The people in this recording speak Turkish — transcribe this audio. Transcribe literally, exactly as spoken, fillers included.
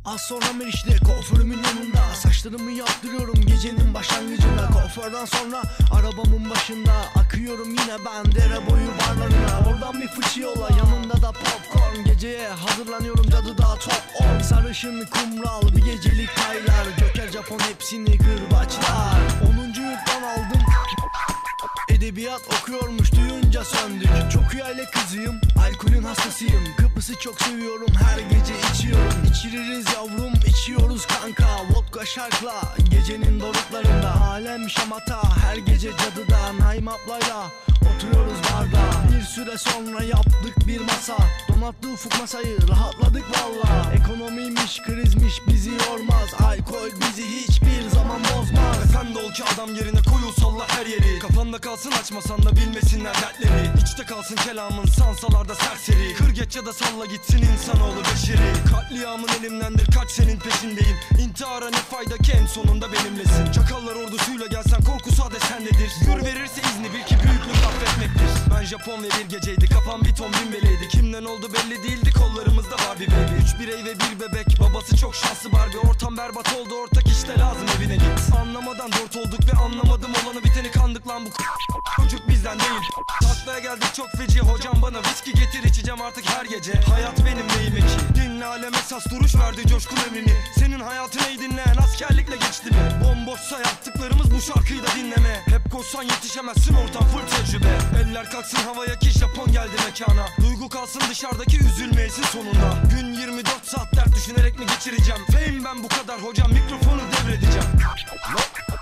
Az sonra Meriç'te kuaförümün yanında saçlarımı yaptırıyorum gecenin başlangıcında. Kuaförden sonra arabamın başında akıyorum yine ben dere boyu barlarına. Oradan bir fıçı yola, yanında da popcorn. Geceye hazırlanıyorum, cadıda top on. Sarışın kumral, bir gecelik taylar, Joker Japon hepsini kırbaçlar. Onuncu yurttan aldım, edebiyat okuyormuş duyunca söndük. Çok uyayla kızıyım, alkolün hastasıyım. Kıbrıs'ı çok seviyorum, her gece içiyorum. İçiririz yavrum, içiyoruz kanka. Vodka şarkla, gecenin doruklarında. Alem şamata, her gece cadıda. Naim ablayla oturuyoruz barda. Bir süre sonra yaptık bir masa, donattı ufuk masayı, rahatladık valla. Ekonomiymiş, krizmiş, bizi yormaz. Alkol bizi hiçbir zaman bozmaz. Efendi ol ki adam yerine koyul, salla her yeri. Kafanda kalsın, açmasan da bilmesinler dertleri. İçte kalsın kelamın, sansalarda serseri. Kır geç ya da salla gitsin insanoğlu beşeri. Katliamın elimdendir, kaç senin peşindeyim. İntihara ne fayda ki en sonunda benimlesin. Çakallar ordusuyla gelsen korku sade sendedir. Gür verirse izni bil ki büyüklük affetmektir. Ben Japon ve bir geceydi, kafam bir ton bin beleydi. Kimden oldu belli değildi, kollarımızda var bir baby. Üç birey ve bir bebek, babası çok şanslı Barbie. Ortam berbat oldu, ortak işte lazım evine git. Anlamadan dört olduk ve anlamadım olanı biteni, kandık lan bu çocuk bizden değil. Taklaya geldik çok feci, hocam bana viski getir, içeceğim artık her gece. Hayat benim neyime ki, dinle alem esas duruş verdi coşkun emrini. Senin hayatın ey dinleyen askerlikle geçti mi? Bomboşsa yaptıklarımız, bu şarkıyı da dinleme. Hep koşsan yetişemezsin, ortam full tecrübe. Eller kalksın havaya ki Japon geldi mekana. Duygu kalsın dışarıdaki, üzülmeyesin sonunda. Gün yirmi dört saat dert düşünerek mi geçireceğim? Fame ben bu kadar hocam, mikrofonu devredeceğim.